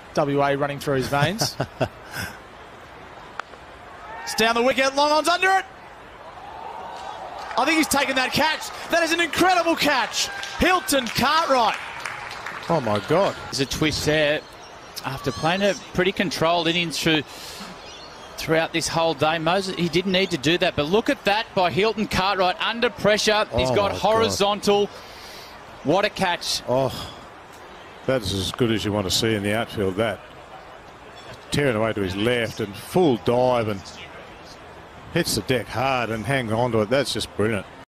WA running through his veins. It's down the wicket, long on's under it. I think he's taken that catch. That is an incredible catch. Hilton Cartwright. Oh my God. There's a twist there. After playing a pretty controlled innings throughout this whole day, Moises, he didn't need to do that. But look at that by Hilton Cartwright under pressure. He's got horizontal. God. What a catch. Oh, that's as good as you want to see in the outfield, that. Tearing away to his left and full dive and hits the deck hard and hangs on to it. That's just brilliant.